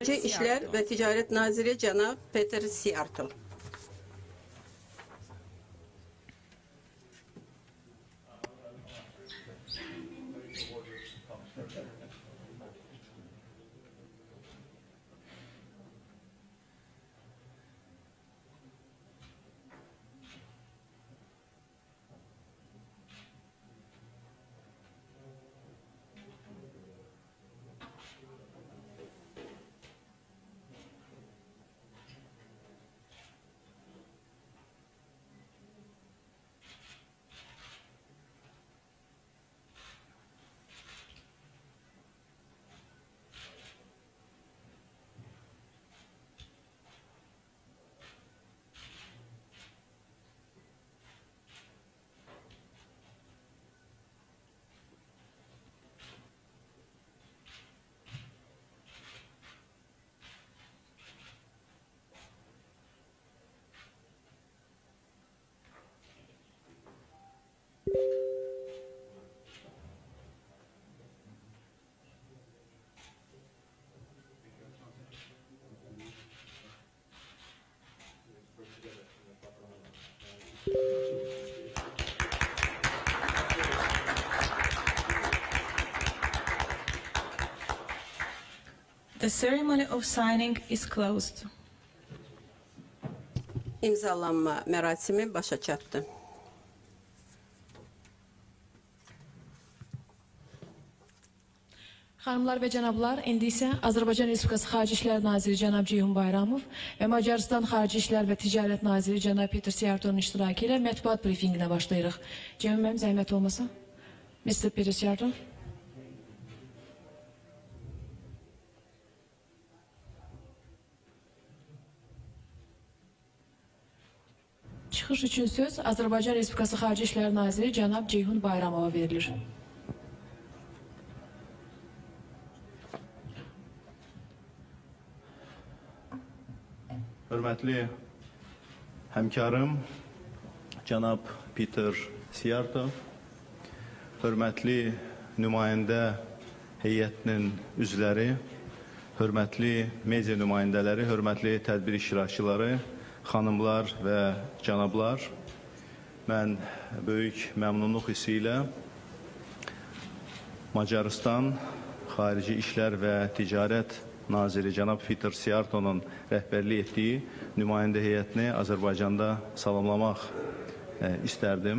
İşlər və Ticarət Naziri cənab Peter Siarto. The ceremony of signing is closed. İmzalanma mərasimi başa çatdı. Xanımlar və cənablar, indi isə Azərbaycan Respublikası Xarici İşlər Naziri cənab Ceyhun Bayramov və Macarıstan Xarici İşlər və Ticarət Naziri cənab Peter Siarto'nun iştirakı ilə mətbuat brifinginə başlayırıq. Ceyhun mənim zəhmət olmasa. Mr. Peter Siarto. Çıxış üçün söz Azərbaycan Respublikası Xarici İşlər Naziri cənab Ceyhun Bayramova verilir. Hörmətli həmkarım, cənab Peter Siarto, hörmətli nümayəndə heyətinin üzvləri, hörmətli media nümayəndələri, hörmətli tədbir iştirakçıları, xanımlar və cənablar, mən böyük məmnunluq hissi ilə Macarıstan Xarici İşlər və Ticarət Naziri cənab Peter Siarto'nun rəhbərlik etdiyi nümayəndə heyətini Azərbaycanda salamlamaq istərdim.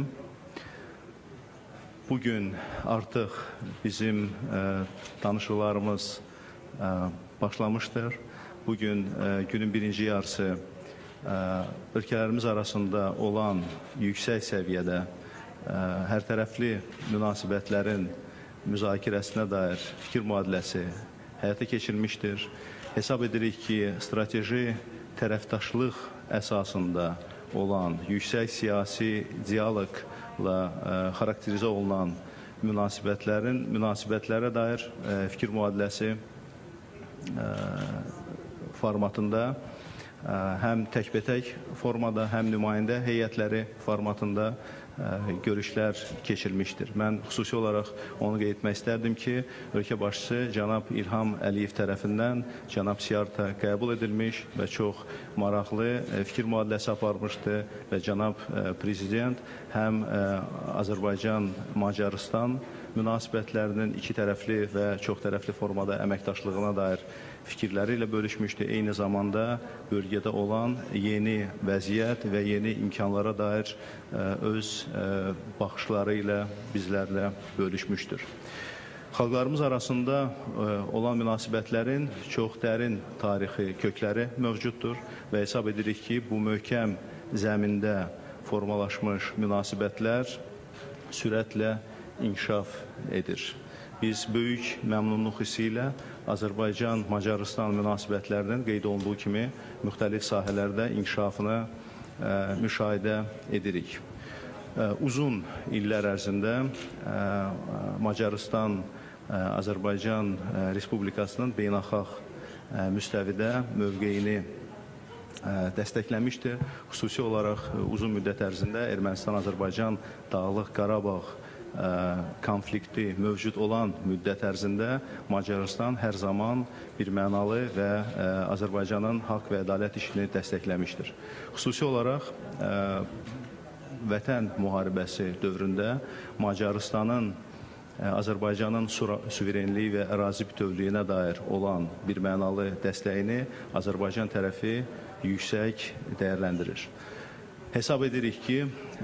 Bugün artıq bizim danışıqlarımız başlamışdır. Bugün günün birinci yarısı ölkələrimiz arasında olan yüksək səviyyədə hərtərəfli münasibətlərin müzakirəsinə dair fikir mübadiləsi həyata keçirilmişdir. Hesab edirik ki, strateji tərəfdaşlıq əsasında olan yüksək siyasi dialoqla xarakterizə olunan münasibətlərə dair fikir mübadiləsi formatında həm təkbətək formada, həm nümayəndə heyətləri formatında görüşlər keçirilmişdir. Mən xüsusi olaraq onu qeyd etmək istərdim ki, ölkə başçısı cənab İlham Əliyev tərəfindən cənab Siarto qəbul edilmiş və çox maraqlı fikir mübadiləsi aparmışdı və cənab prezident həm Azərbaycan-Macarıstan münasibətlərinin iki tərəfli və çox tərəfli formada əməkdaşlığına dair fikirləri ilə bölüşmüşdü. Eyni zamanda bölgədə olan yeni vəziyyət və yeni imkanlara dair öz baxışları ilə bizlərlə bölüşmüşdür. Xalqlarımız arasında olan münasibətlərin çox dərin tarixi kökləri mövcuddur və hesab edirik ki, bu möhkəm zəmində formalaşmış münasibətlər sürətlə inkişaf edir. Biz böyük məmnunluq hissi ilə Azərbaycan-Macarıstan münasibətlərinin qeyd olunduğu kimi müxtəlif sahələrdə inkişafını müşahidə edirik. Uzun illər ərzində Macarıstan Azərbaycan Respublikasının beynəlxalq müstəvidə mövqeyini dəstəkləmişdir. Xüsusi olaraq uzun müddət ərzində Ermənistan-Azərbaycan Dağlıq Qarabağ konflikti mövcud olan müddət ərzində Macarıstan hər zaman bir mənalı və Azərbaycanın haqq və ədalət işini dəstəkləmişdir. Xüsusi olaraq Vətən müharibəsi dövründə Macarıstanın Azərbaycanın suverenliyi və ərazi bütövlüyünə dair olan bir mənalı dəstəyini Azərbaycan tərəfi yüksək dəyərləndirir. Hesab edirik ki,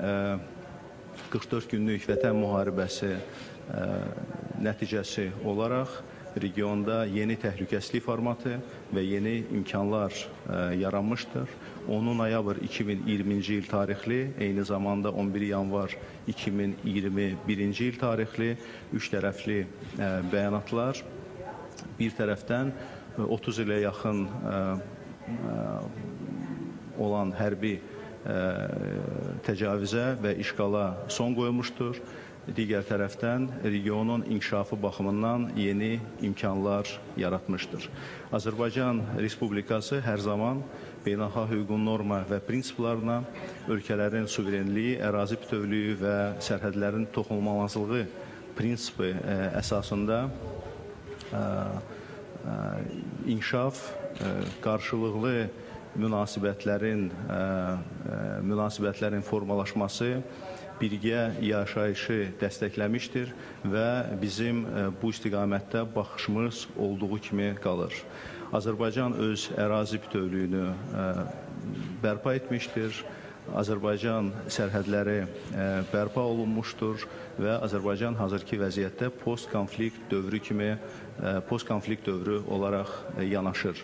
44 günlük Vətən müharibəsi nəticəsi olaraq regionda yeni təhlükəsizlik formatı və yeni imkanlar yaranmışdır. 10 noyabr 2020-ci il tarixli, eyni zamanda 11 yanvar 2021-ci il tarixli üç tərəfli bəyanatlar bir tərəfdən 30 ilə yaxın olan hərbi təcavüzə və işğala son qoymuşdur. Digər tərəfdən regionun inkişafı baxımından yeni imkanlar yaratmışdır. Azərbaycan Respublikası hər zaman beynəlxalq hüququn norma və prinsiplarına, ölkələrin suverenliyi, ərazi bütövlüyü və sərhədlərin toxunulmazlığı prinsipi əsasında inkişaf, qarşılıqlı münasibətlərin formalaşması, birgə yaşayışı dəstəkləmişdir və bizim bu istiqamətdə baxışımız olduğu kimi qalır. Azərbaycan öz ərazi bütövlüyünü bərpa etmişdir. Azərbaycan sərhədləri bərpa olunmuşdur və Azərbaycan hazırki vəziyyətdə post-konflikt dövrü olaraq yanaşır.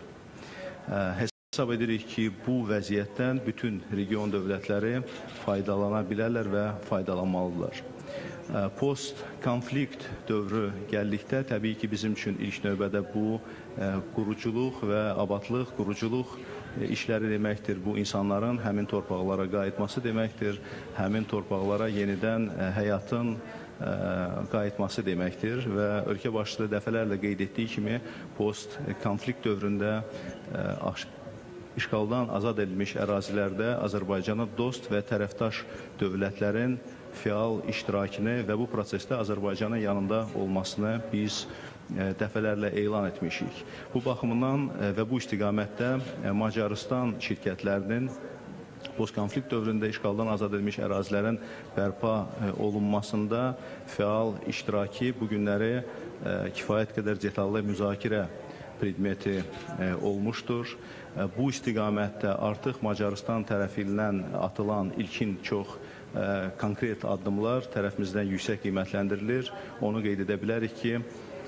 Hesab edirik ki, bu vəziyyətdən bütün region dövlətləri faydalana bilərlər və faydalanmalıdırlar. Post-konflikt dövrü gəldikdə, təbii ki, bizim üçün ilk növbədə bu quruculuq və abadlıq, quruculuq işləri deməkdir. Bu insanların həmin torpaqlara qayıtması deməkdir, həmin torpaqlara yenidən həyatın qayıtması deməkdir və ölkə başçısı dəfələrlə qeyd etdiyi kimi post-konflikt dövründə işğaldan azad edilmiş ərazilərdə Azərbaycana dost və tərəfdaş dövlətlərin fəal iştirakını və bu prosesdə Azərbaycanın yanında olmasını biz dəfələrlə elan etmişik. Bu baxımdan və bu istiqamətdə Macarıstan şirkətlərinin post-konflikt dövründə işğaldan azad edilmiş ərazilərin bərpa olunmasında fəal iştiraki bu günləri kifayət qədər detallı müzakirə predmeti olmuşdur. Bu istiqamətdə artıq Macarıstan tərəfindən atılan ilkin çox konkret addımlar tərəfimizdən yüksək qiymətləndirilir. Onu qeyd edə bilərik ki,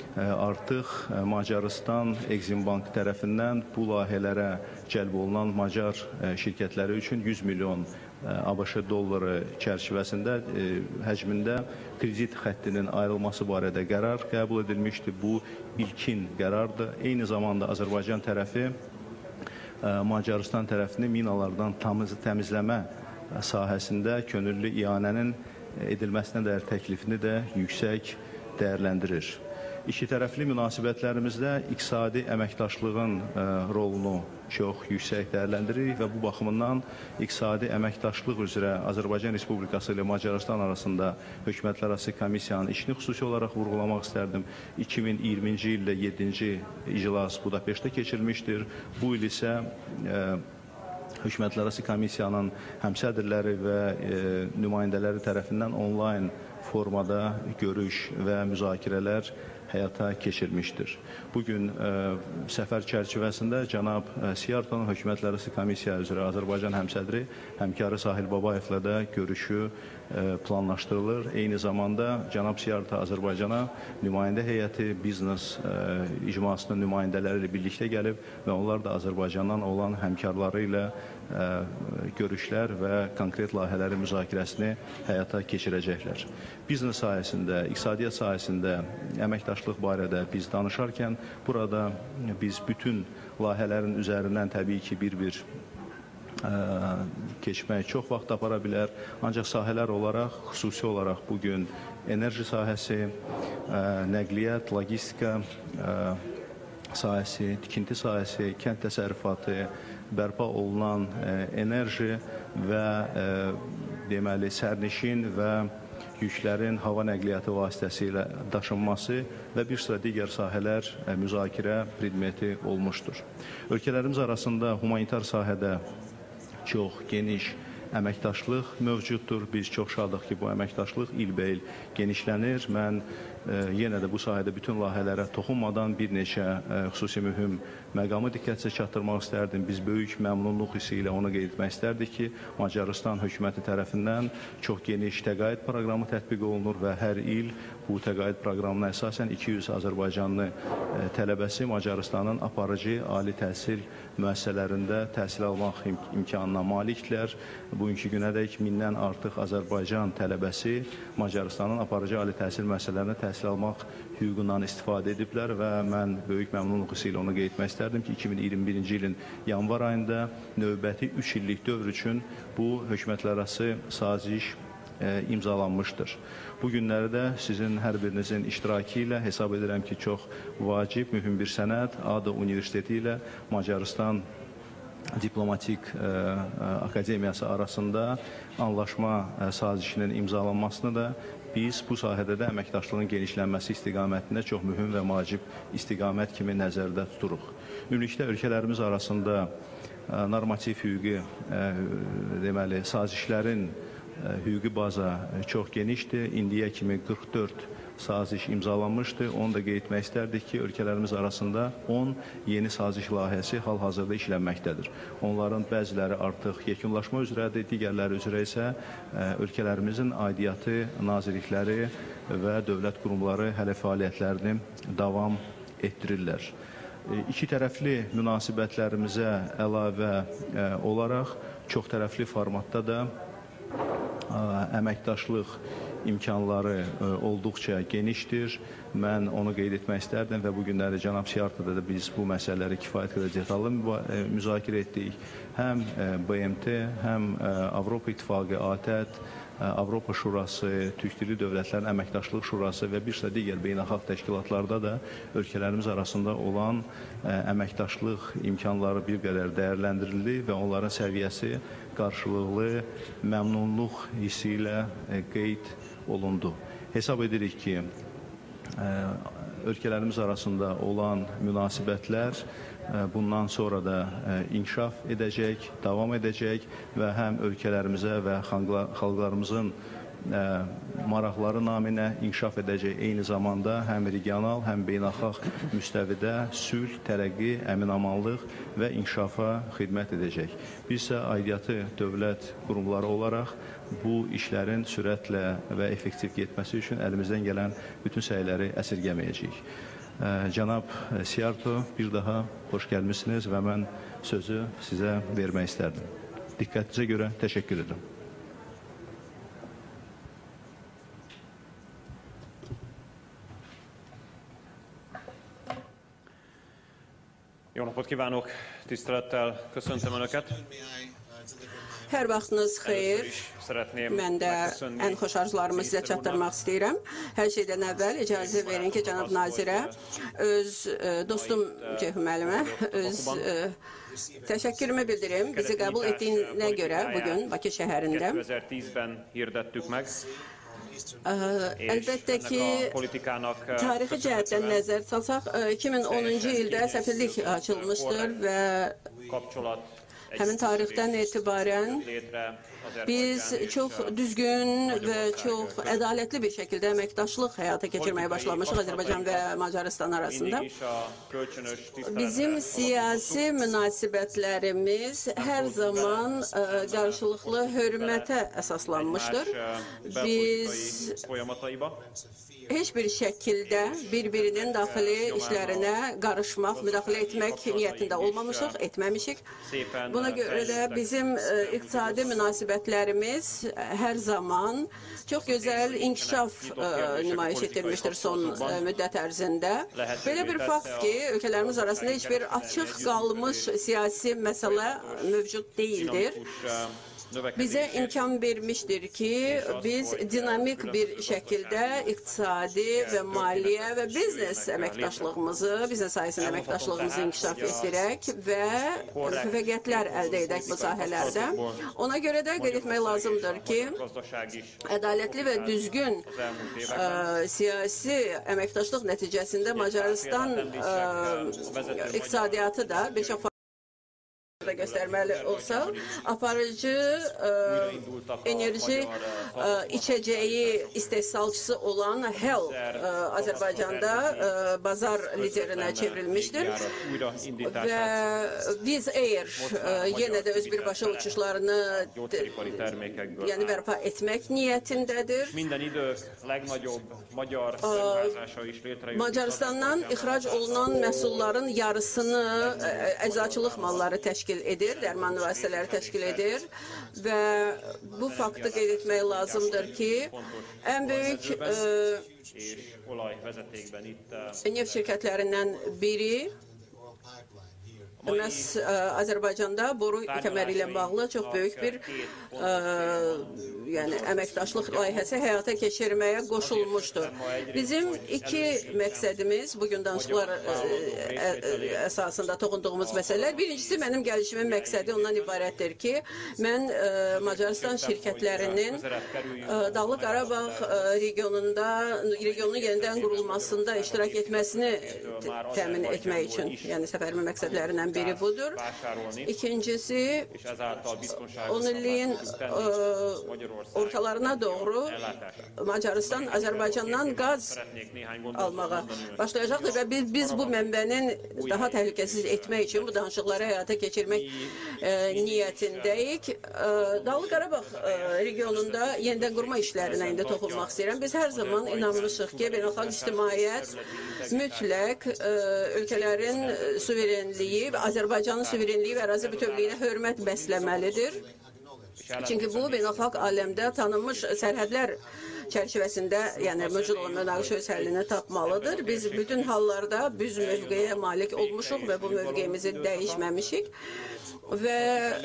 artıq Macarıstan Eximbank tərəfindən bu layihələrə cəlb olunan Macar şirkətləri üçün 100 milyon ABŞ dolları çərçivəsində həcmində kredit xəttinin ayrılması barədə qərar qəbul edilmişdir. Bu ilkin qərardır. Eyni zamanda Azərbaycan tərəfi Macarıstan tərəfini minalardan təmizləmə sahəsində könüllü ianənin edilməsinə dair təklifini də yüksək dəyərləndirir. İki tərəfli münasibətlərimizdə iqtisadi əməkdaşlığın rolunu çox yüksək dəyərləndiririk və bu baxımından iqtisadi əməkdaşlıq üzrə Azərbaycan Respublikası ilə Macarıstan arasında hökumətlərarası komissiyanın işini xüsusi olaraq vurğulamaq istərdim. 2020-ci ildə 7-ci iclas Budapeştdə keçirilmişdir. Bu il isə hökumətlərarası komissiyanın həmsədrləri və nümayəndələri tərəfindən onlayn formada görüş və müzakirələr həyata keçirilmişdir. Bugün səfər çərçivəsində cənab Siartonun hökumətlərarası komissiya üzrə Azərbaycan həmsədri həmkarı Sahil Babayevlə də görüşü planlaşdırılır. Eyni zamanda cənab Siarto Azərbaycana nümayəndə heyəti, biznes icmasının nümayəndələri ilə birlikdə gəlib və onlar da Azərbaycandan olan həmkarları ilə görüşlər və konkret layihələrin müzakirəsini həyata keçirəcəklər. Biznes sahəsində, iqtisadiyyat sahəsində əməkdaşlıq barədə biz danışarkən burada biz bütün layihələrin üzərindən təbii ki bir-bir keçmək çox vaxt apara bilər. Ancaq sahələr olaraq, xüsusi olaraq bugün enerji sahəsi, nəqliyyat, logistika sahəsi, tikinti sahəsi, kənd təsərrüfatı, bərpa olunan enerji və deməli sərnişin və yüklərin hava nəqliyyatı vasitəsilə daşınması və bir sıra digər sahələr müzakirə predmeti olmuşdur. Ölkələrimiz arasında humanitar sahədə çox geniş əməkdaşlıq mövcuddur. Biz çox şadıq ki, bu əməkdaşlıq ilbəil genişlənir. Mən yenə də bu sahədə bütün layihələrə toxunmadan bir neçə xüsusi mühüm məqamı diqqətinizə çatdırmaq istərdim. Biz böyük məmnunluq hissi ilə onu qeyd etmək istərdik ki, Macarıstan hökuməti tərəfindən çox geniş təqaüd proqramı tətbiq olunur və hər il bu təqaüd proqramına əsasən 200 Azərbaycanlı tələbəsi Macarıstanın aparıcı ali təhsil müəssisələrində təhsil almaq imkanına malikdirlər. Bugünkü günədək 1000-dən artıq Azərbaycan tələbəsi Macarıstanın aparıcı ali təhsil müəssisələrində təhsil almaq hüququndan istifadə ediblər və mən böyük məmnunluq hissi ilə onu qeyd etmək istərdim ki, 2021-ci ilin yanvar ayında növbəti 3 illik dövr üçün bu hökumətlərarası saziş imzalanmışdır. Bu günlərdə sizin hər birinizin iştirakı ilə hesab edirəm ki, çox vacib, mühüm bir sənəd ADA Universiteti ilə Macarıstan Diplomatik Akademiyası arasında anlaşma sazişinin imzalanmasını da biz bu sahədə də əməkdaşlığın genişlənməsi istiqamətində çox mühüm və vacib istiqamət kimi nəzərdə tuturuq. Ümumilikdə ölkələrimiz arasında normativ hüquqi deməli sazişlərin hüquqi baza çox genişdir. İndiyə kimi 44 saziş imzalanmışdı. Onu da qeyd etmək istərdik ki, ölkələrimiz arasında 10 yeni saziş layihəsi hal-hazırda işlənməkdədir. Onların bəziləri artıq yekunlaşma üzrədir, digərləri üzrə isə ölkələrimizin aidiyyatı nazirlikləri və dövlət qurumları hələ fəaliyyətlərini davam etdirirlər. İki tərəfli münasibətlərimizə əlavə olaraq çox tərəfli formatda da əməkdaşlıq imkanları olduqca genişdir. Mən onu qeyd etmək istərdim və bu günləri cənab Siartoda da biz bu məsələləri kifayət qədər detallı müzakirə etdik. Həm BMT, həm Avropa İttifaqı, ATƏT, Avropa Şurası, Türk Dili Dövlətlərin Əməkdaşlıq Şurası və bir sıra digər beynəlxalq təşkilatlarda da ölkələrimiz arasında olan əməkdaşlıq imkanları bir qədər dəyərləndirildi və onların səviyyəsi qarşılıqlı məmnunluq hissi ilə qeyd olundu. Hesab edirik ki, ölkələrimiz arasında olan münasibətlər bundan sonra da inkişaf edəcək, davam edəcək və həm ölkələrimizə və xalqlarımızın maraqları naminə inkişaf edəcək. Eyni zamanda həm regional, həm beynəlxalq müstəvidə sülh, tərəqqi, əmin-amanlıq və inkişafa xidmət edəcək. Biz isə aidiyyatı dövlət qurumları olaraq bu işlərin sürətlə və effektiv getməsi üçün əlimizdən gələn bütün səyləri əsirgəməyəcəyik. Cənab Siarto, bir daha xoş gəlmişsiniz və mən sözü sizə vermək istərdim. Diqqətinizə görə təşəkkür edirəm. Jó napot kívánok, tisztelettel köszöntöm Önöket. Hər vaxtınız xeyir. Mən də ən xoş arzularımı sizə çatdırmaq istəyirəm. Hər şeydən əvvəl icazə verin ki, cənab nazirə, öz dostum Ceyhun müəllimə, öz təşəkkürümü bildirim. Bizi qəbul etdiyinə görə bugün Bakı şəhərində. 2010-ben hirdettuk meg. Əlbəttə ki, tarixi cəhətdən nəzər salsaq, 2010-cu ildə səfirlik açılmışdır və həmin tarixdən etibarən biz çox düzgün və çox ədalətli bir şəkildə əməkdaşlıq həyata keçirməyə başlamışıq Azərbaycan və Macarıstan arasında. Bizim siyasi münasibətlərimiz hər zaman qarşılıqlı hörmətə əsaslanmışdır. Biz heç bir şəkildə bir-birinin daxili işlərinə qarışmaq, müdaxilə etmək niyyətində olmamışıq, etməmişik. Buna görə də bizim iqtisadi münasibətlərimiz hər zaman çox gözəl inkişaf nümayiş etdirmişdir son müddət ərzində. Belə bir fakt ki, ölkələrimiz arasında heç bir açıq qalmış siyasi məsələ mövcud deyildir. bize imkan vermiştir ki biz dinamik bir şekilde iktisadi ve maliye ve biznes emektaşlığımızı, biznes sayesinde emektaşlığımızı inkişaf etdirək və müvəffəqiyyətlər əldə edək bu sahələrdə. Ona görə də qeyd etmək lazımdır ki, ədalətli və düzgün siyasi əməkdaşlıq nəticəsində Macarıstan iqtisadiyyatı da bir çox da göstermeli olsa, aparıcı enerji içeceği istehsalçısı olan Hell Azerbaycan'da bazar liderine çevrilmiştir. Ve Wizz Air yine de öz birbaşa uçuşlarını yani bərpa etmek niyetindedir. Macaristan'dan ihraç olunan məhsulların yarısını eczacılıq malları təşkil edir, dərman vasitələri təşkil edir və bu faktı qeyd etmək lazımdır ki, ən böyük neft şirkətlərindən biri məhz Azərbaycanda boru kəməri ilə bağlı çox böyük bir yəni əməkdaşlıq layihəsi həyata keçirməyə qoşulmuşdur. Bizim iki məqsədimiz, bugün danışıqlar əsasında toxunduğumuz məsələlər. Birincisi, mənim gəlişimin məqsədi ondan ibarətdir ki, mən Macarıstan şirkətlərinin Dağlıq Qarabağ regionunun yenidən qurulmasında iştirak etməsini təmin etmək üçün, yəni səfərimin məqsədlərindən biri budur. İkincisi, 10 illiyin ortalarına doğru Macaristan Azərbaycandan qaz almağa başlayacaqdır və biz bu mənbənin daha təhlükəsiz etmək üçün bu danışıqları həyata keçirmək niyyətindəyik. Dağlıq Qarabağ regionunda yenidən qurma işlərinə indi toxunmaq istəyirəm. Biz hər zaman inanmışıq ki, beynəlxalq ictimaiyyət mütləq ölkələrin suverenliyi və Azərbaycanın suverenliyi və ərazi bütövlüyünə hörmət bəsləməlidir. Çünki bu, beynəlxalq aləmdə tanınmış sərhədlər çərçivəsində, yəni mövcud olan münaqişə öz həllini tapmalıdır. Biz bütün hallarda biz mövqeyə malik olmuşuq və bu mövqeyimizi dəyişməmişik. Və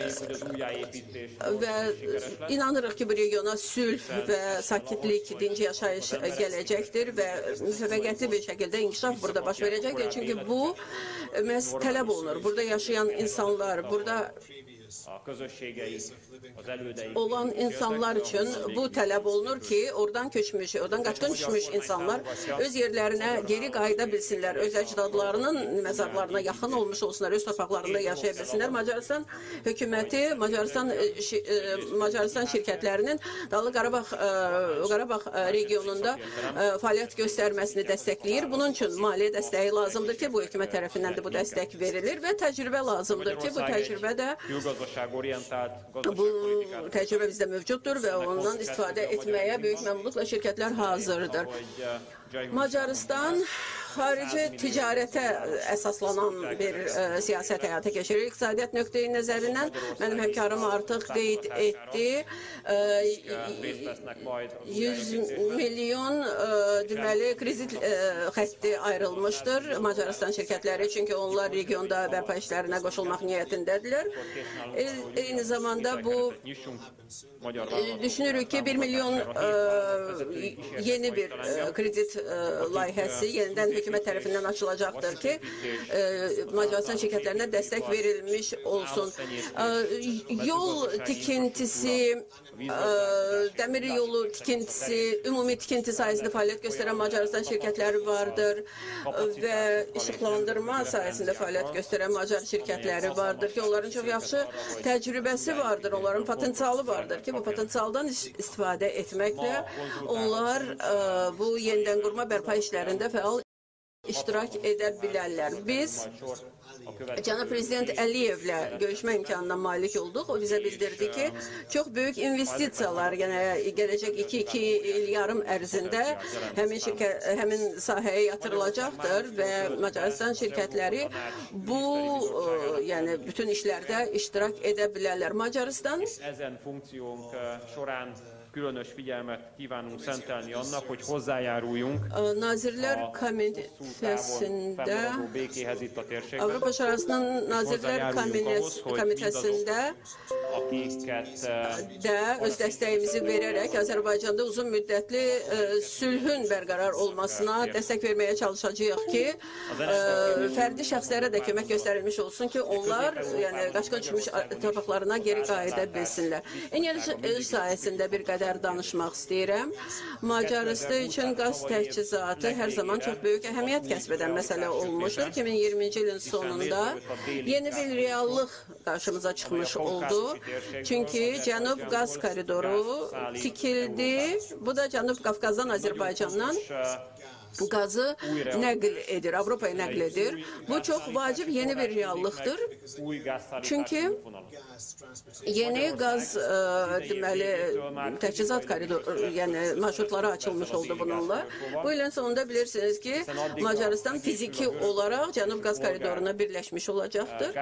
inanırıq ki, bu regiona sülh və sakitlik, dinci yaşayış gələcəkdir və müvəffəqiyyətli bir şəkildə inkişaf burada baş verəcəkdir. Çünki bu məhz tələb olunur. Burada yaşayan insanlar, burada olan insanlar üçün bu tələb olunur ki, oradan köçmüş, oradan qaçqın düşmüş insanlar öz yerlərinə geri qayıda bilsinlər, öz əcdadlarının məzarlarına yaxın olmuş olsunlar, öz torpaqlarında yaşaya bilsinlər. Macaristan hökuməti, Macaristan şirkətlərinin Dağlıq Qarabağ regionunda fəaliyyət göstərməsini dəstəkləyir. Bunun üçün maliyyə dəstəyi lazımdır ki, bu hökumət tərəfindən də bu dəstək verilir və təcrübə lazımdır ki, bu təcrübə də bu təcrübə bizdə mövcuddur və ondan istifadə etməyə böyük məmnunluqla şirkətlər hazırdır. Macaristan xarici ticarətə əsaslanan bir siyasət həyata keçirir. İqtisadiyyat nöqteyi nəzərindən mənim həmkarım artıq qeyd etdi. 100 milyon deməli kredit xətti ayrılmışdır Macaristan şirkətləri, çünki onlar regionda bərpa işlərinə qoşulmaq niyyətindədirlər. Eyni zamanda bu düşünürük ki, 1 milyon yeni bir kredit layihəsi yenidən hökumət tərəfindən açılacaqdır ki, Macaristan şirkətlərinə dəstək verilmiş olsun. Yol tikintisi, dəmir yolu tikintisi, ümumi tikinti sayəsində fəaliyyət göstərən Macaristan şirkətləri vardır və işıqlandırma sayəsində fəaliyyət göstərən Macar şirkətləri vardır ki, onların çox yaxşı təcrübəsi vardır, onların potensialı vardır ki, bu potensialdan istifadə etməklə onlar bu yenidən qurma bərpa işlərində fəal iştirak edə bilərlər. Biz Cənab Prezident Əliyevlə görüşmə imkanına malik olduq. O bizə bildirdi ki, çox böyük investisiyalar gələcək 2 il yarım ərzində həmin sahəyə yatırılacaqdır və Macaristan şirkətləri bu yəni bütün işlərdə iştirak edə bilərlər. Macaristan különös figyelmet kívánunk szentelni annak, hogy hozzájáruljunk Nazirlər a Komitəsində, fennmaradó békéhez itt a térségben. Avropa Şurasının Nazirlər Komitəsində də öz dəstəyimizi verərək Azərbaycanda uzun müddətli sülhün bərqərar olmasına dəstək verməyə çalışacağıq ki, fərdi şəxslərə də kömək göstərilmiş olsun ki, onlar qaçqın düşmüş torpaqlarına geri qayıda bilsinlər. Enerji sayəsində bir qədər danışmaq istəyirəm. Macarıstan üçün qaz təchizatı hər zaman çox böyük əhəmiyyət kəsb edən məsələ olmuşdur. 2020-ci ilin sonunda yeni bir reallıq qarşımıza çıxmış oldu. Çünki Cənub qaz koridoru tikildi. Bu da Cənub Qafqazdan Azərbaycandan qazı nəql edir, Avropaya nəql edir. Bu çox vacib yeni bir reallıqdır. Çünki yeni qaz deməli təchizat koridoru, yəni marşrutları açılmış oldu bununla. Bu ilin sonunda bilirsiniz ki, Macarıstan fiziki olaraq Cənub qaz koridoruna birləşmiş olacaqdır.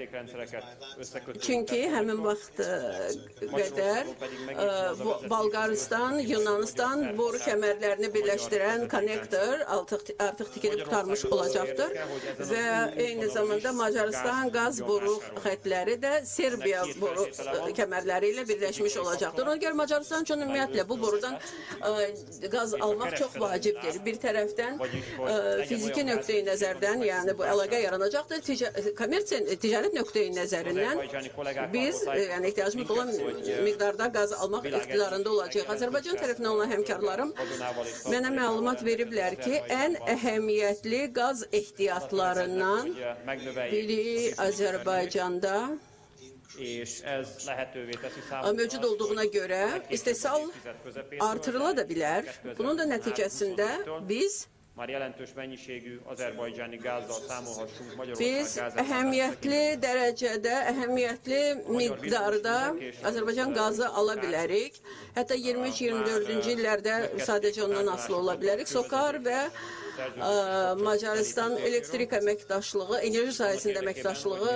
Çünki həmin vaxt qədər Balqaristan, Yunanistan boru kəmərlərini birləşdirən konnektor artıq tikilib qurtarmış olacaqdır və eyni zamanda Macarıstan qaz boru xətləri də Serbiya boru kəmərləri ilə birləşmiş olacaqdır. Ona görə Macarıstan üçün ümumiyyətlə bu borudan qaz almaq çox vacibdir. Bir tərəfdən fiziki nöqteyi nəzərdən, yəni bu əlaqə yaranacaqdır. Ticarət nöqteyi nəzərindən biz yəni ehtiyacımız olan miqdarda qaz almaq iqtidarında olacaq. Azərbaycan tərəfindən olan həmkarlarım mənə məlumat veriblər ki, ən əhəmiyyətli qaz ehtiyatlarından biri Azərbaycanda mövcud olduğuna görə istehsal artırıla da bilər. Bunun da nəticəsində biz əhəmiyyətli dərəcədə, əhəmiyyətli miqdarda Azərbaycan qazı ala bilərik. Hətta 23-24-cü illərdə sadəcə ondan asılı ola bilərik. SOCAR və Macarıstan elektrik əməkdaşlığı, enerji sayəsində əməkdaşlığı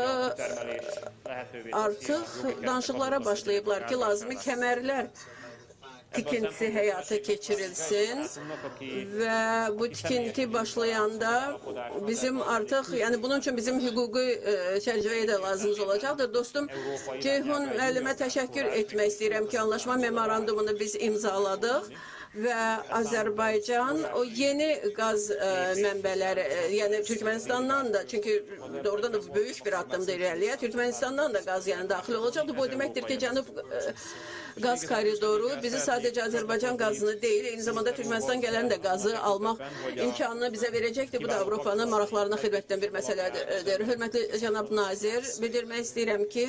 artıq danışıqlara başlayıblar ki, lazımi kəmərlər tikintisi həyata keçirilsin və bu tikinti başlayanda bizim artıq, yəni bunun üçün bizim hüquqi çərçivəyə də lazımız olacaqdır. Dostum, Ceyhun müəllimə təşəkkür etmək istəyirəm ki, anlaşma memorandumunu biz imzaladıq və Azərbaycan o yeni qaz mənbələri, yəni Türkmenistandan da, çünki doğrudan da böyük bir addımdır irəliyə, Türkmenistandan da qaz yəni daxil olacaqdır. Bu deməkdir ki, Cənub qaz koridoru bizi sadəcə Azərbaycan qazını deyil, eyni zamanda Türkmenistan gələn də qazı almaq imkanını bizə verəcəkdir. Bu da Avropanın maraqlarına xidmətdən bir məsələdir. Hörmətli cənab nazir, bildirmək istəyirəm ki,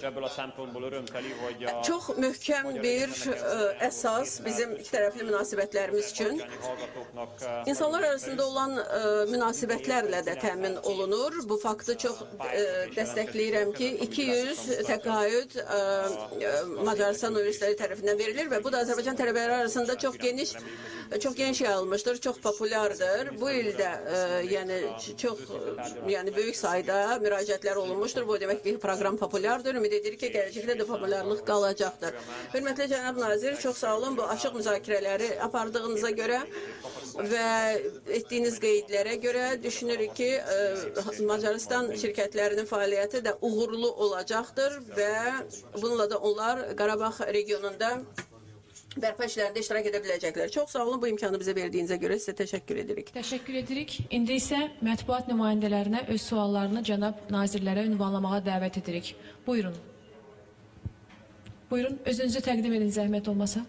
çox möhkəm bir əsas bizim iki tərəfli münasibətlərimiz üçün insanlar arasında olan münasibətlərlə də təmin olunur. Bu faktı çox dəstəkləyirəm ki, 200 təqaüd Macarıstan universitetləri tərəfindən verilir və bu da Azərbaycan tələbələri arasında çox geniş yayılmışdır, çox populyardır. Bu ildə yəni böyük sayda müraciətlər olunmuşdur. Bu demək ki, proqram populyardır. Ümid edirik ki, gələcəkdə də populyarlıq qalacaqdır. Hörmətli cənab nazir, çox sağ olun bu açıq müzakirələri apardığınıza görə və etdiyiniz qeydlərə görə düşünürük ki, Macarıstan şirkətlərinin fəaliyyəti də uğurlu olacaqdır və bununla da onlar Qarabağ regionunda bərpa işlərində iştirak edə biləcəklər. Çox sağ olun bu imkanı bizə verdiyinizə görə sizə təşəkkür edirik. Təşəkkür edirik. İndi isə mətbuat nümayəndələrinə öz suallarını cənab nazirlərə ünvanlamağa dəvət edirik. Buyurun. Buyurun, özünüzü təqdim edin zəhmət olmasa.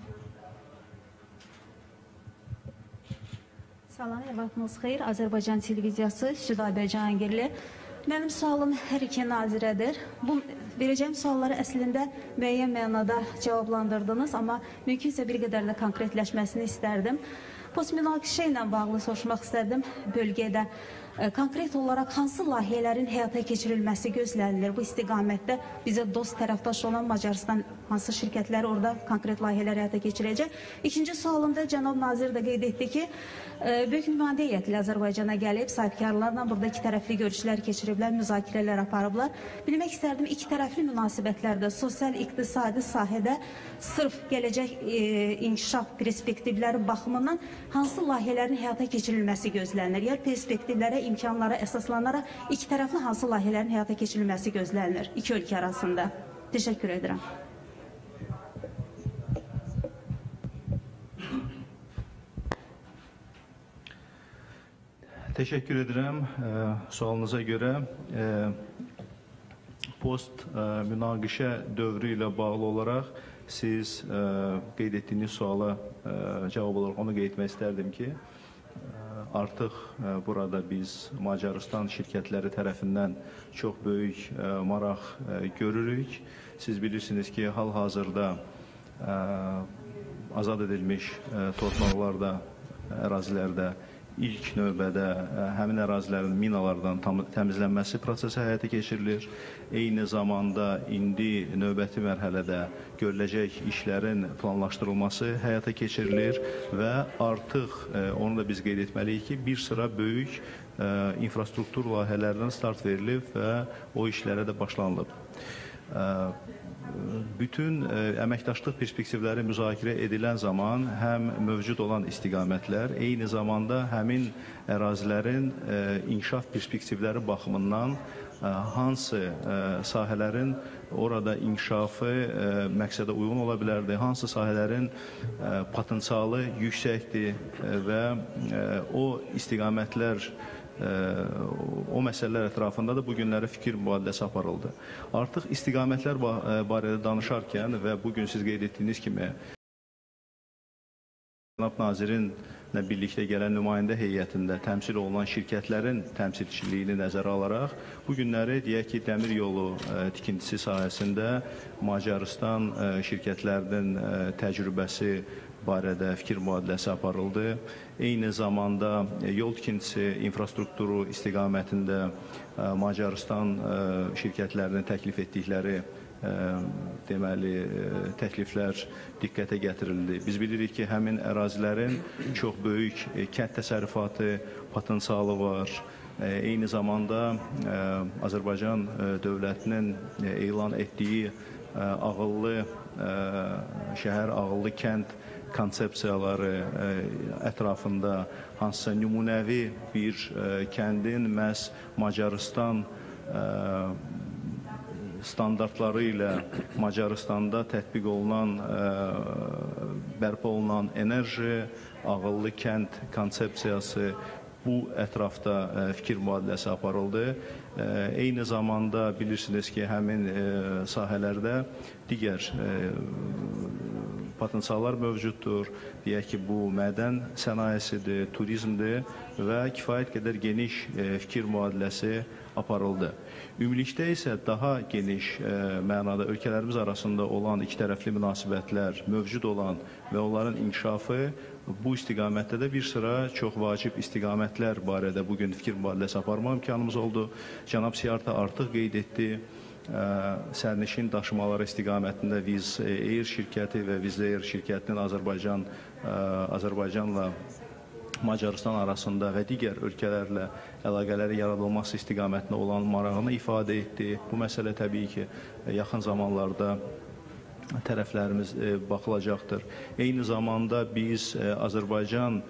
Salam, vaxtınız xeyir. Azərbaycan televiziyası, Südabə Cahangirli. Mənim sualım hər iki nazirədir. Bu verəcəyim sualları əslində müəyyən mənada cavablandırdınız, amma mümkünsə bir qədər də konkretləşməsini istərdim. Postmünaqişə ilə bağlı soruşmaq istərdim bölgədə. Konkret olaraq hansı layihələrin həyata keçirilməsi gözlənilir bu istiqamətdə bizə dost tərəfdaş olan Macarıstan hansı şirkətlər orada konkret layihələr həyata keçirəcək. İkinci sualımda cənab nazir də qeyd etdi ki, böyük nümayəndə heyəti Azərbaycana gəlib, sahibkarlarla burada iki tərəfli görüşlər keçiriblər, müzakirələr aparıblar. Bilmək istərdim, iki tərəfli münasibətlərdə sosial, iqtisadi sahədə sırf gələcək inkişaf perspektivləri baxımından hansı layihələrin həyata keçirilməsi gözlənilir? Yəni perspektivlərə, imkanlara əsaslanaraq iki tərəfli hansı layihələrin həyata keçirilməsi gözlənilir iki ölkə arasında? Təşəkkür edirəm. Teşekkür ederim. Sualınıza göre post münaqişə dövrü ilə bağlı olarak siz qeyd etdiyiniz suala cevap olarak onu qeyd etmək istərdim ki, artıq burada biz Macarıstan şirkətləri tərəfindən çox böyük maraq görürük. Siz bilirsiniz ki, hal-hazırda azad edilmiş torpaqlarda, ərazilərdə ilk növbədə həmin ərazilərin minalardan təmizlənməsi prosesi həyata keçirilir. Eyni zamanda indi növbəti mərhələdə görüləcək işlərin planlaşdırılması həyata keçirilir və artıq onu da biz qeyd etməliyik ki, bir sıra böyük infrastruktur layihələrdən start verilib və o işlərə də başlanılıb. Bütün əməkdaşlıq perspektivləri müzakirə edilən zaman həm mövcud olan istiqamətlər, eyni zamanda həmin ərazilərin inkişaf perspektivləri baxımından hansı sahələrin orada inkişafı məqsədə uyğun ola bilərdi, hansı sahələrin potensialı yüksəkdir və o istiqamətlər o məsələlər ətrafında da bu günləri fikir mübadiləsi aparıldı. Artıq istiqamətlər barədə danışarkən və bugün siz qeyd etdiyiniz kimi cənab nazirinlə birlikdə gələn nümayəndə heyətində təmsil olunan şirkətlərin təmsilçiliyini nəzərə alaraq bu günləri deyək ki, dəmir yolu tikintisi sahəsində Macarıstan şirkətlərinin təcrübəsi barədə fikir mübadiləsi aparıldı. Eyni zamanda yol tikintisi infrastrukturu istiqamətində Macarıstan şirkətlərinin təklif etdikləri deməli təkliflər diqqətə gətirildi. Biz bilirik ki, həmin ərazilərin çox böyük kənd təsərrüfatı potensialı var. Eyni zamanda Azərbaycan dövlətinin elan etdiyi ağıllı şəhər, ağıllı kənd konsepsiyaları ətrafında hansısa nümunəvi bir kəndin məhz Macarıstan standartları ilə Macarıstanda tətbiq olunan, bərpa olunan enerji, ağıllı kənd konsepsiyası bu ətrafda fikir mübadiləsi aparıldı. Eyni zamanda bilirsiniz ki, həmin sahələrdə digər potensiallar mövcuddur. Deyək ki, bu mədən sənayesidir, turizmdir və kifayət qədər geniş fikir mübadiləsi aparıldı. Ümumilikdə isə daha geniş mənada ölkələrimiz arasında olan iki tərəfli münasibətlər mövcud olan və onların inkişafı bu istiqamətdə də bir sıra çox vacib istiqamətlər barədə bugün fikir mübadiləsi aparma imkanımız oldu. Cənab Siyarta artıq qeyd etdi. Sərnişin daşımaları istiqamətində Wizz Air şirkəti və Wizz Air şirkətinin Azərbaycanla Macarıstan arasında və digər ölkələrlə əlaqələri yaradılması istiqamətində olan marağını ifadə etdi. Bu məsələ təbii ki, yaxın zamanlarda tərəflərimiz baxılacaqdır. Eyni zamanda biz Azərbaycan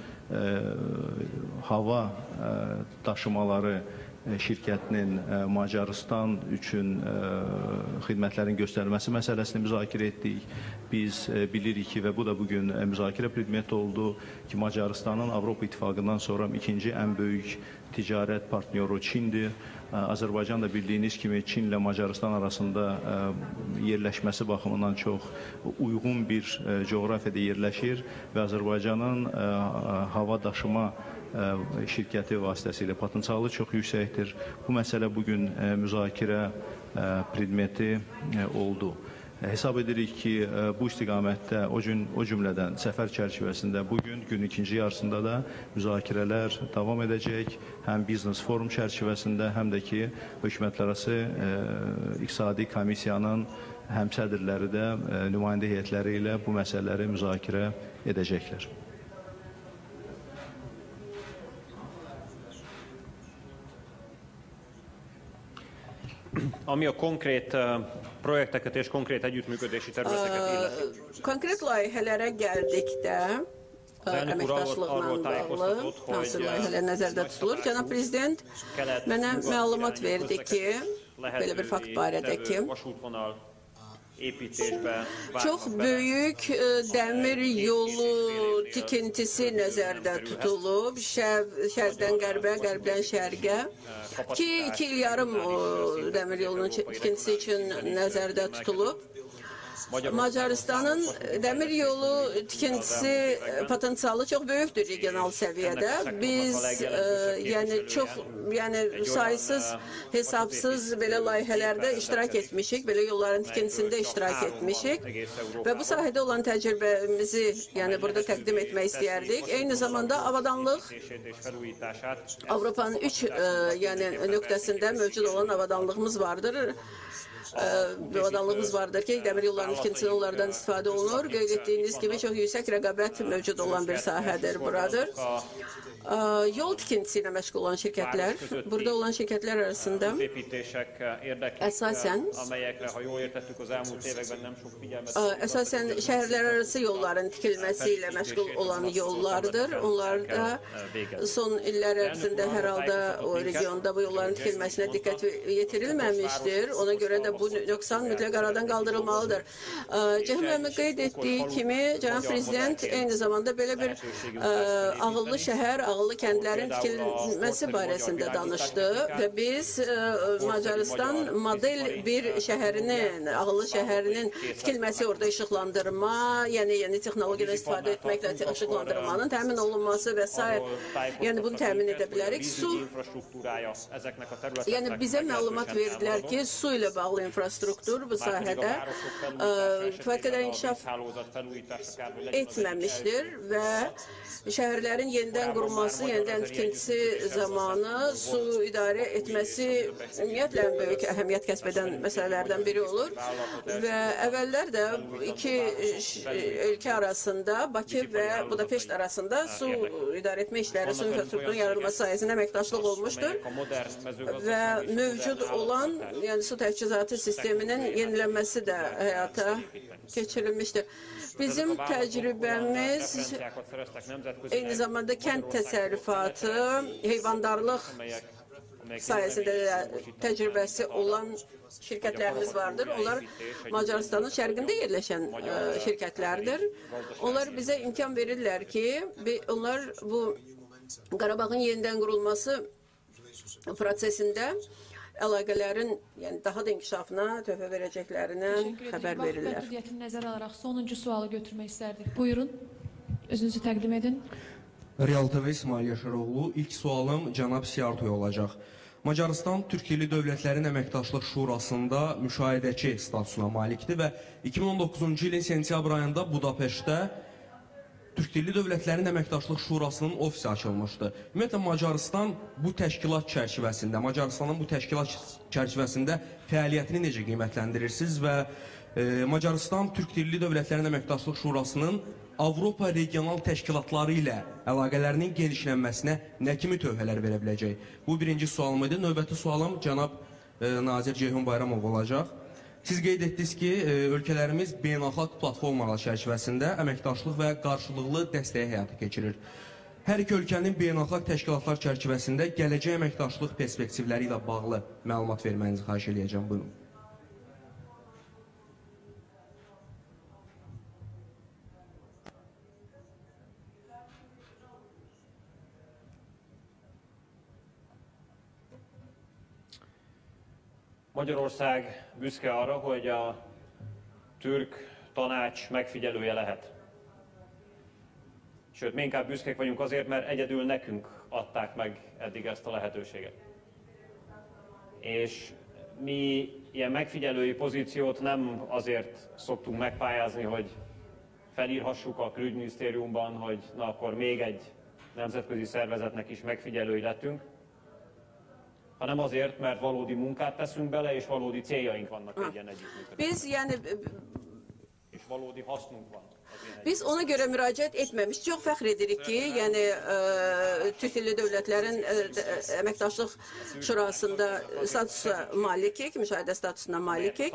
hava daşımaları şirkətinin Macarıstan üçün xidmətlərin göstərilməsi məsələsini müzakirə etdik. Biz bilirik ki, və bu da bugün müzakirə predmeti oldu ki, Macarıstanın Avropa İttifaqından sonra ikinci ən böyük ticarət partnyoru Çindir. Azərbaycan da bildiyiniz kimi Çinlə Macarıstan arasında yerləşməsi baxımından çox uyğun bir coğrafiyada yerləşir və Azərbaycanın hava daşıma şirkəti vasitəsilə potensialı çox yüksəkdir. Bu məsələ bugün müzakirə predmeti oldu. Hesab edirik ki, bu istiqamətdə o cümlədən səfər çərçivəsində bugün günün ikinci yarısında da müzakirələr davam edəcək. Həm biznes forum çərçivəsində, həm də ki, hökumətlərarası iqtisadi komissiyanın həm sədrləri də nümayəndə heyətləri ilə bu məsələləri müzakirə edəcəklər. Ami a konkrét projekteket és konkrét együttműködési területeket illeti. Konkret layihələrə gəldikdə, əməkdaşlıqla bağlı hansı layihələr nəzərdə tutulur? Cənab Prezident mənə məlumat verdi ki, belə bir fakt barədə ki, çox böyük dəmir yolu tikintisi nəzərdə tutulub, şərqdən qərbə, qərbdən şərqə. 2 il yarım o dəmir yolunun tikintisi üçün nəzərdə tutulub. Macarıstanın dəmir yolu tikintisi potensialı çox böyükdür regional səviyyədə. Biz saysız, hesabsız belə layihələrdə iştirak etmişik, belə yolların tikintisində iştirak etmişik və bu sahədə olan təcrübəmizi burada təqdim etmək istəyərdik. Eyni zamanda avadanlıq Avropanın 3 nöqtəsində mövcud olan avadanlığımız vardır. Avadanlığımız vardır ki, dəmir yollarının tikintisində onlardan istifadə olunur. Qeyd etdiyiniz kimi çox yüksək rəqabət mövcud olan bir sahədir buradır. Yol tikintisi ilə məşğul olan şirkətlər, burada olan şirkətlər arasında əsasən şəhərlər arası yolların tikilməsi ilə məşğul olan yollardır. Onlar da son illər ərzində hər halda o regionda bu yolların tikilməsinə diqqət yetirilməmişdir. Ona görə də bu nöqsan mütləq aradan qaldırılmalıdır. Cəhməmin qeyd etdiyi kimi, Cənab Prezident eyni zamanda belə bir ağıllı şəhər, ağıllı kəndlərin tikilməsi barəsində danışdı və biz Macarıstan model bir şəhərinin, ağıllı şəhərinin tikilməsi, orada işıqlandırma, yeni texnologiyadan istifadə etməklə işıqlandırmanın təmin olunması və s. Bunu təmin edə bilərik. Su, bizə məlumat verdilər ki, su ilə bağlı infrastruktur bu sahədə kifayət qədər inkişaf etməmişdir və şəhərlərin yenidən qurulması, yenidən tikintisi zamanı su idarə etməsi ümumiyyətlə böyük əhəmiyyət kəsb edən məsələlərdən biri olur və əvvəllər də iki ölkə arasında, Bakı və Budapeşt arasında su idarə etmə işləri, su infrastrukturunun yaradılması sayəsində əməkdaşlıq olmuşdur və mövcud olan su təchizatı sisteminin yenilənməsi də həyata keçirilmişdir. Bizim təcrübəmiz eyni zamanda kənd təsərrüfatı, heyvandarlıq sayəsində təcrübəsi olan şirkətlərimiz vardır. Onlar Macarıstanın şərqində yerləşən şirkətlərdir. Onlar bizə imkan verirlər ki, onlar bu Qarabağın yenidən qurulması prosesində əlaqələrin daha da inkişafına töhfə verəcəklərindən xəbər verirlər. Məhdudiyyətini nəzərə alaraq sonuncu sualı götürmək istərdik. Buyurun, özünüzü təqdim edin. Real TV İsmail Yaşaroğlu, ilk sualım cənab Siartoya olacaq. Macarıstan Türkiyəli Dövlətlərin Əməkdaşlıq Şurasında müşahidəçi statusuna malikdir və 2019-cu ilin sentyabr ayında Budapeştdə Türkiyəli Dövlətlərin Əməkdaşlıq Şurasının ofisi açılmışdı. Ümumiyyətlə, Macarıstan bu təşkilat çərçivəsində, Macarıstanın bu təşkilat çərçivəsində fəaliyyətini necə qiymətləndirirsiniz və Macarıstan Türkiyəli Dövlətlərin Əməkdaşlıq Şurasının Avropa regional təşkilatları ilə əlaqələrinin genişlənməsinə nə kimi tövhələr verə biləcək? Bu birinci sualım idi. Növbəti sualım cənab Nazir Ceyhun Bayramov olacaq. Siz qeyd etdiniz ki, ölkələrimiz beynəlxalq platformalar çərçivəsində əməkdaşlıq və qarşılıqlı dəstəyi həyata keçirir. Hər iki ölkənin beynəlxalq təşkilatlar çərçivəsində gələcək əməkdaşlıq perspektivləri ilə bağlı məlumat vermənizi xahiş edəcəm. Buyurun. Magyarország büszke arra, hogy a türk tanács megfigyelője lehet. Sőt, mi inkább büszkék vagyunk azért, mert egyedül nekünk adták meg eddig ezt a lehetőséget. És mi ilyen megfigyelői pozíciót nem azért szoktunk megpályázni, hogy felírhassuk a külügyminisztériumban, hogy na akkor még egy nemzetközi szervezetnek is megfigyelői lettünk, hanem azért, mert valódi munkát teszünk bele, és valódi céljaink vannak egy ilyen együttműködésben. És valódi hasznunk van. Biz ona göre müracaat etmemiş. Çok fəxr edirik ki, yəni Türk Dilli Dövlətlərin Əməkdaşlıq Şurasında statusa malikik, müşahidə statusuna malikik.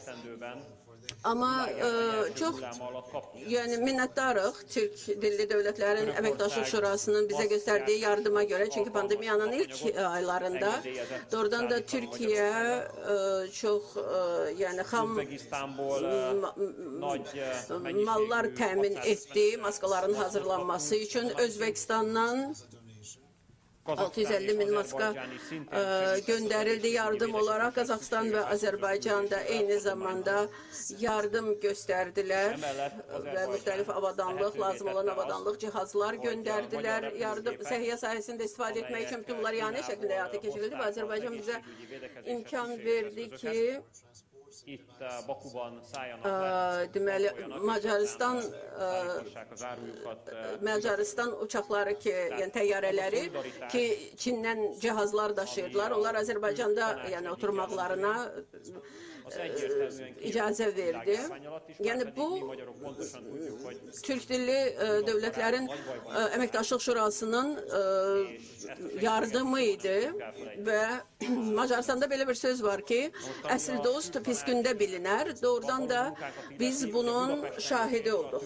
Amma çox minnətdarıq Türk Dilli Dövlətlərin Əməkdaşlıq Şurasının bizə göstərdiyi yardıma görə. Çünki pandemiyanın ilk aylarında doğrudan da Türkiyə çox xam mallar təmin etdi maskaların hazırlanması üçün. Özbekistandan 650 min maska gönderildi yardım olarak. Kazakistan ve Azerbaycan'da aynı zamanda yardım gösterdiler ve müxtəlif avadanlıq, lazım olan avadanlıq cihazlar gönderdiler. Yardım səhiyyə sayesinde istifade etmek için bütün bunlar yani şeklinde hayata geçirildi ve Azerbaycan bize imkan verdi ki deməli Macaristan uçaqları ki, yəni təyyarələri ki, Çindən cihazlar daşıyırdılar. Onlar Azərbaycanda yəni oturmaqlarına icazə verdi. Yəni bu Türk Dilli Dövlətlərin Əməkdaşlıq Şurasının yardımı idi və Macaristanda belə bir söz var ki, əsl dost pis gündə bilinər. Doğrudan da biz bunun şahidi olduq.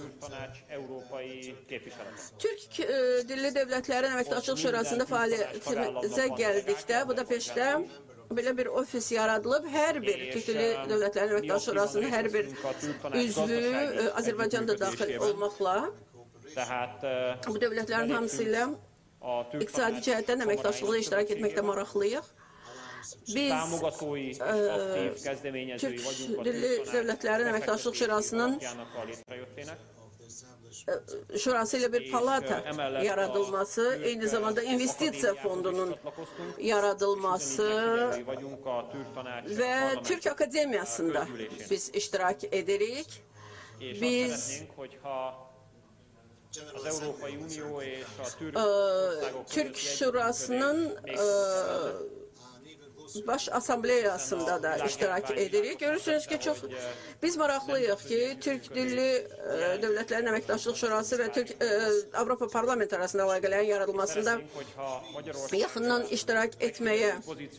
Türk Dilli Dövlətlərin Əməkdaşlıq Şurasında fəaliyyətimizə gəldikdə, Budapeştdə belə bir ofis yaradılıb. Hər bir Türk Dilli Dövlətlərin Əməkdaşlıq Şurasının hər bir üzvü Azərbaycanda daxil olmaqla bu dövlətlərin hamısı ilə iqtisadi cəhətdən əməkdaşlıqda iştirak etməkdə maraqlıyıq. Biz Türk Dilli Dövlətlərin Əməkdaşlıq Şurasının Şurası ilə bir palata yaradılması, eyni zamanda investisiya fondunun yaradılması və Türk Akademiyasında biz iştirak edirik. Biz Türk Şurasının Baş Asambleyasında da iştirak edirik. Görürsünüz ki, biz maraqlıyıq ki, Türk Dilli Dövlətlərin Əməkdaşlıq Şurası və Avropa Parlament arasında əlaqələrin yaradılmasında yaxından iştirak etməyə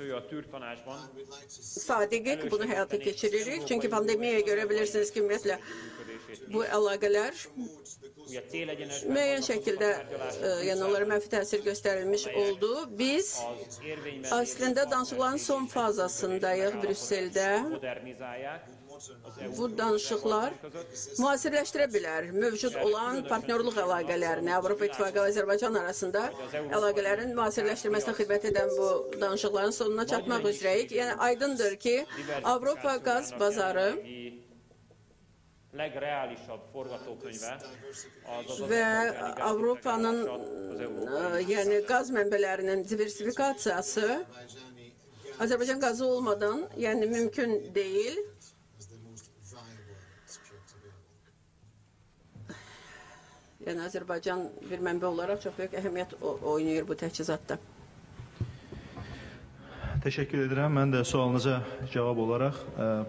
sadiqiq, bunu həyata keçiririk. Çünki pandemiyaya görə bilirsiniz ki, ümumiyyətlə bu əlaqələr müəyyən şəkildə yəni onlara mənfi təsir göstərilmiş oldu. Biz əslində danışıqların son fazasındayıq Brüsseldə. Bu danışıqlar müasirləşdirə bilər mövcud olan partnyorluq əlaqələrini, Avropa İttifaqı və Azərbaycan arasında əlaqələrin müasirləşdirməsinə xidmət edən bu danışıqların sonuna çatmaq üzrəyik. Yəni aydındır ki, Avropa qaz bazarı və Avropanın yəni qaz mənbələrinin diversifikasiyası Azərbaycan qazı olmadan yəni mümkün deyil. Yəni Azərbaycan bir mənbə olaraq çox böyük əhəmiyyət oynayır bu təchizatda. Təşəkkür edirəm. Mən də sualınıza cavab olaraq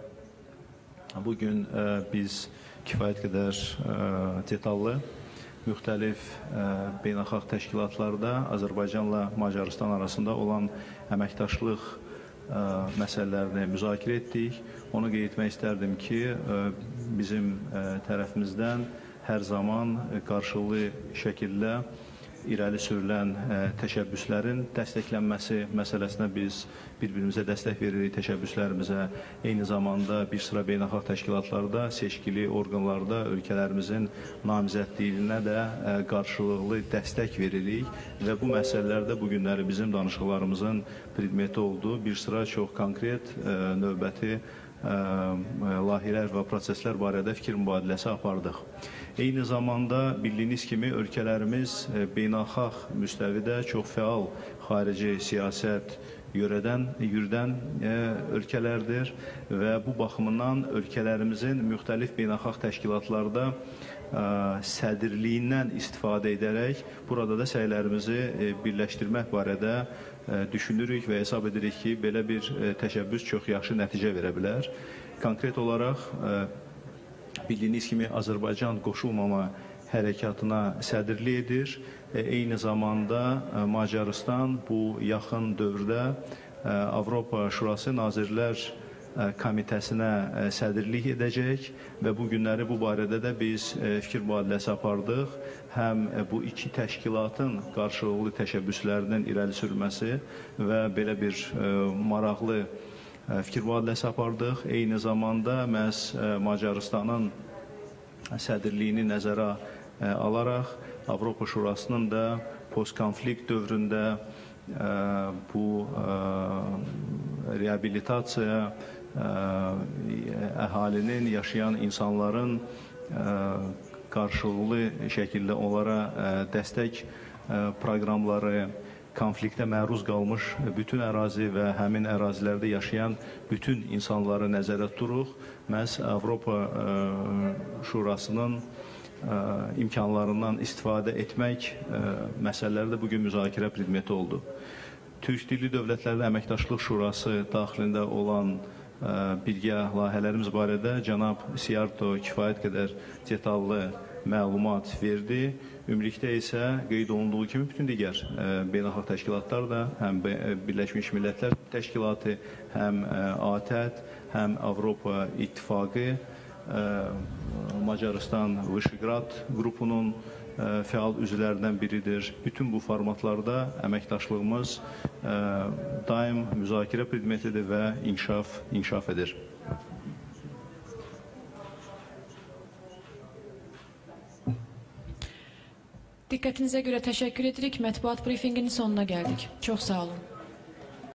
bugün biz kifayət qədər detallı, müxtəlif beynəlxalq təşkilatlarda Azərbaycanla Macaristan arasında olan əməkdaşlıq məsələlərini müzakirə etdik. Onu qeyd etmək istərdim ki, bizim tərəfimizdən hər zaman qarşılıqlı şəkildə irəli sürülən təşəbbüslərin dəstəklənməsi məsələsinə biz bir-birimizə dəstək veririk təşəbbüslərimizə. Eyni zamanda bir sıra beynəlxalq təşkilatlarda, seçkili orqanlarda ölkələrimizin namizədliyinə də qarşılıqlı dəstək veririk və bu məsələlərdə bu günləri bizim danışıqlarımızın predmeti oldu. Bir sıra çox konkret növbəti layihələr və proseslər barədə fikir mübadiləsi apardıq. Eyni zamanda bildiyiniz kimi ölkələrimiz beynəlxalq müstəvidə çox fəal xarici siyasət yürüdən ölkələrdir və bu baxımından ölkələrimizin müxtəlif beynəlxalq təşkilatlarda sədrliyindən istifadə edərək burada da səylərimizi birləşdirmək barədə düşünürük və hesab edirik ki, belə bir təşəbbüs çox yaxşı nəticə verə bilər. Konkret olaraq bildiyiniz kimi Azərbaycan qoşulmama hərəkatına sədrlik edir. Eyni zamanda Macarıstan bu yaxın dövrdə Avropa Şurası Nazirlər Komitəsinə sədrlik edəcək və bu günləri bu barədə də biz fikir mübadiləsi apardıq. Həm bu iki təşkilatın qarşılıqlı təşəbbüslərinin irəli sürülməsi və belə bir maraqlı fikir mübadiləsi apardıq. Eyni zamanda məhz Macarıstanın sədrliyini nəzərə alaraq Avropa Şurasının da postkonflikt dövründə bu reabilitasiya, əhalinin, yaşayan insanların qarşılıqlı şəkildə onlara dəstək proqramları, konfliktə məruz qalmış bütün ərazi və həmin ərazilərdə yaşayan bütün insanları nəzərdə tuturuq. Məhz Avropa Şurasının imkanlarından istifadə etmək məsələləri də bugün müzakirə predmeti oldu. Türk Dilli Dövlətlərlə Əməkdaşlıq Şurası daxilində olan birgə layihələrimiz barədə cənab Siarto kifayət qədər detallı məlumat verdi. Ümumilikdə isə qeyd olunduğu kimi bütün digər beynəlxalq təşkilatlar da, həm Birləşmiş Millətlər Təşkilatı, həm ATƏD, həm Avropa İttifaqı, Macarıstan Vışeqrad qrupunun fəal üzvlərindən biridir. Bütün bu formatlarda əməkdaşlığımız daim müzakirə predmetidir və inkişaf edir. Diqqətinizə görə təşəkkür edirik. Mətbuat briefinginin sonuna gəldik. Çox sağ olun.